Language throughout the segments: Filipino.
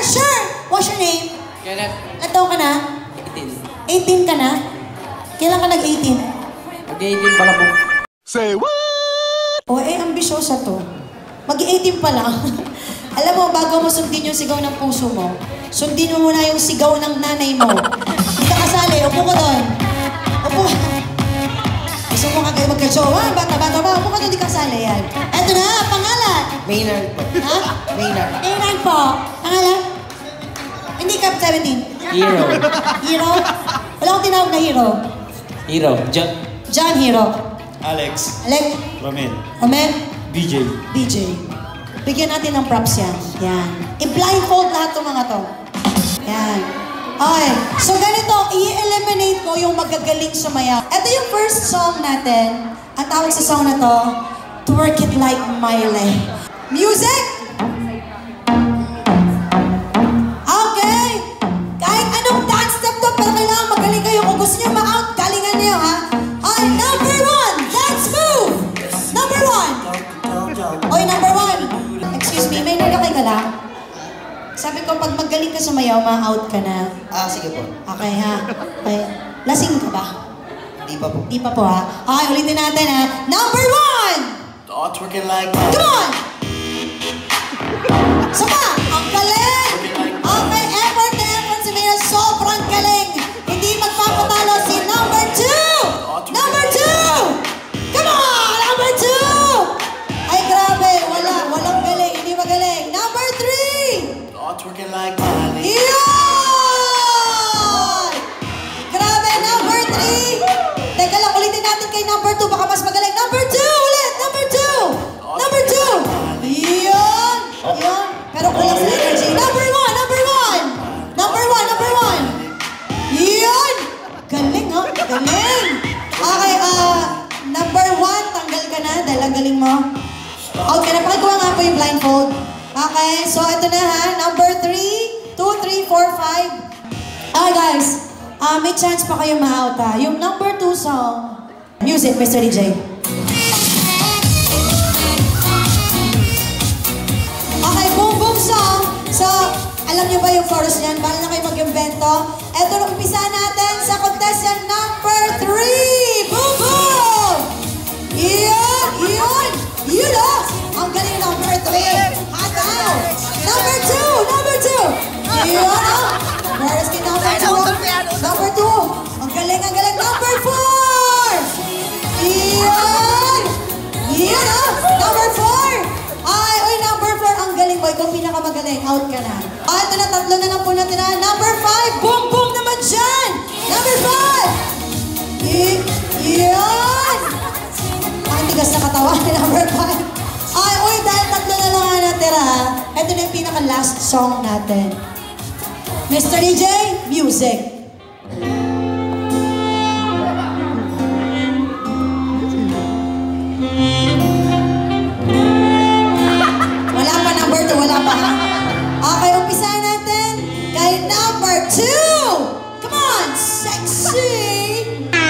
sure! What's your name? Kenneth. Ilan taon ka na? 18. 18 ka na? Kailan ka nag-18? Mag-18 pala po. Say what? O ambisyosa to. Mag-18 pa lang. Alam mo, bago mo sundin yung sigaw ng puso mo, sundin mo muna yung sigaw ng nanay mo. Hindi ka kasali, upo ka doon. Upo. Gusto mo kagaya magka-jowa, bata-bata ba? Upo ka doon, hindi ka kasali yan. Eto na, pangalan. Maynard po. Ha? Maynard. Maynard po. Pangalan? Hindi ka 17. Hero. Hero? Wala akong tinawag na hero. Hero. John Hero. Alex. Alec. Romel. Amen. BJ. DJ. Bigyan natin ng props yan. Yan. I-blindfold lahat ng mga to. Yan. Okay. So ganito, i-eliminate ko yung magagaling sumayaw. Ito yung first song natin. Ang tawag sa song na to, Twerk It Like Miley. Music! Okay. Kahit anong dance step to, pero kailangan magaling kayo. Kung gusto nyo ma-out, galingan nyo, ha? Okay, number 1. Let's move! Number 1. Oy, number 1. Excuse me, may nalakay ka lang? Sabi ko, pag magaling ka sumayaw, ma-out ka na. Ah, sige po. Okay, ha? Okay. Lasing ka ba? Di pa po. Di pa po, ha? Okay, ulitin natin, ha? Number 1! Oh, twerking like Come on! Sama! Ang galing! Okay, effort na effort si Mia. Sobrang galing! Hindi magpapatalo si number 2! Number 2! Come on! Number 2! Ay, grabe! Walang galing. Hindi magaling. Number 3! Oh, twerking like Miley. Yun! Grabe, number 3! Teka lang, ulitin natin kay number 2. Baka mas magaling. Number 2! Ulit! Number 2! Number 2! Yun! Yun! Pero kulang sa energy. Number 1! Number 1! Number 1! Number 1! Yun! Galing, ha? Galing! Okay, number 1, tanggal ka na dahil ang galing mo. Okay, napakagawa nga po yung blindfold. Okay, so ito na ha. Number 3, 2, 3, 4, 5. Okay guys, may chance pa kayo ma-out ha. Yung number 2 song. Music, Mr. DJ. Okay, boom boom song. So, alam niyo ba yung chorus niyan? Paano na kayo mag-invento? Ito na umpisa natin sa contestant number 3. Boom boom! Yun! Yun! Yun o! Ang galing number 3. Hataw! Number 2! Number 2! Yun o! Where is the number 2? Number 2! Ang galing, ang galing! Number 4! Yun! Yun o! Number 4! Ay, oy, number 4. Ang galing mo. Ikaw pinakamagaling. Out ka na. Ito na, tatlo na lang po natin na. Number 5! Boom, boom naman dyan! Number 5! Yun! Ang tigas na katawan ni number 5. Ay, uy, dahil tatlo na lang nga natira. Ito na yung pinaka-last song natin. Mr. DJ, music. Wala pa number 2, wala pa ha? Okay, umpisa natin kay number 2. Come on, sexy!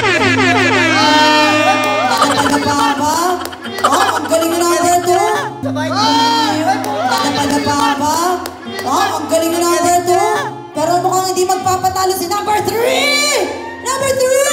Taga-taga-papa. Oh, ang galing na number 2. Taga-taga-papa. Oh, ang galing na number 2. Pero mukhang hindi magpapatalo si number 3. Number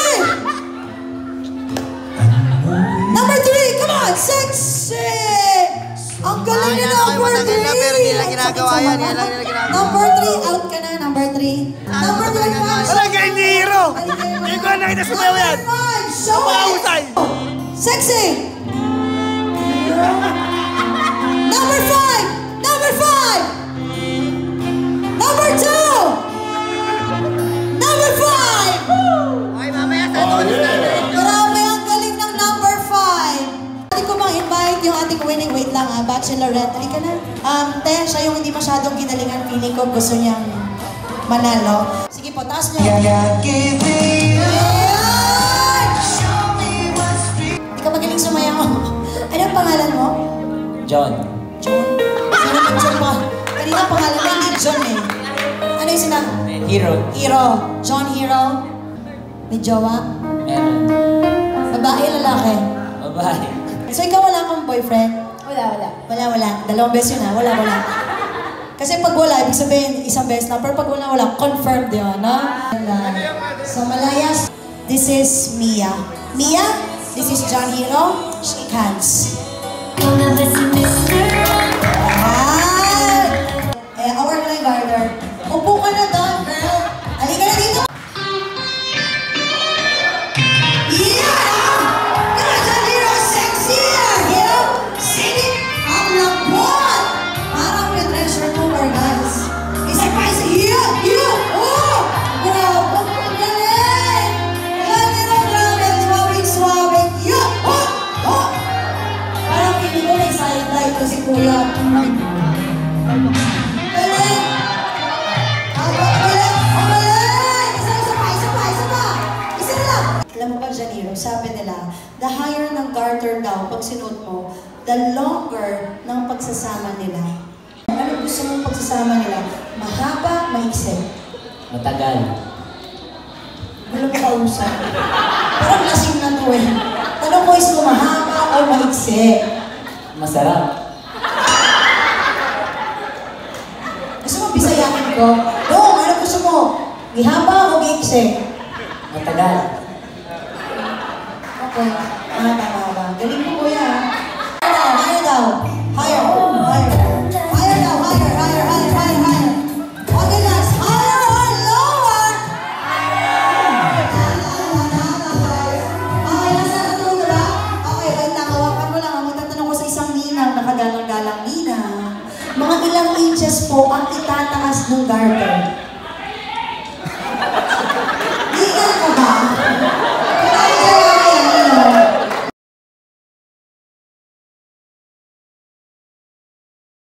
3. Number 3, come on, sexy! Ang galing na number 3. Pero hindi lang ginagawa yan. Number 3, out ka na, number 3. Number 5. Wala ka hindi hero! Hindi ko nakita sa bayo yan! Number 5, show it! Sexy! Number 5! Number 5! Number 2! Number 5! Ay, mamaya sa tono natin. Grabe, ang galing ng number 5. Pwede ko bang invite yung ating winning, wait lang ha, Bachelorette. Halika na. Te, siya yung hindi masyadong ginalingan. Feeling ko gusto niyang manalo. Sige po, taas niyo. Hindi ka magaling sumayaw. Anong pangalan mo? John. John? Sino naman John mo? Kanina pangalan mo, hindi John eh. Ano yung sinabi? Hero. Hero. John Hero. May jowa? Meron. Babae, lalaki? Babae. So ikaw wala kang boyfriend? Wala. Wala. Dalawang beses yun ha? Wala. Kasi pag wala, ibig sabihin isang beses na. Pero pag wala, confirmed yun, no? Sa Malayas, this is Mia. Mia, this is John Hero. Shake hands. Our line garter. Upo ka na doon, girl. Halika na dito. Yeah! John Hero, sexy! You know? Singing ang lambot. Parang may treasure cooker, guys. Isa pa, isa. Yeah! Oh! Grabe, ang galing! John Hero, grabe. Swabing. Yeah! Oh! Oh! Parang hindi ko may sideline ko si Kuya. Alam mo ba, Janiro, sabi nila, the higher ng garter daw, pag sinuot mo, the longer ng pagsasama nila. Ano gusto mong pagsasama nila? Mahaba, maiksi. Matagal. Wala mo kausap. Parang lasing na to eh. Tanong ko is kung mahaba o maiksi. Masarap. Gusto mo bisayakin ko? Doon, ano gusto mo? Gihaba o maiksi? Matagal. Okay. Tama ba? Galing mo, kuya. Higher daw. Higher. Higher daw. Higher. Okay, guys. Higher or lower? Okay, nasa natuto ba? Okay, wait lang. Hawakan mo lang. Magtatanong ko sa isang ninang, nakagalang-galang ninang. Mga ilang inches po ang itataas ng garter?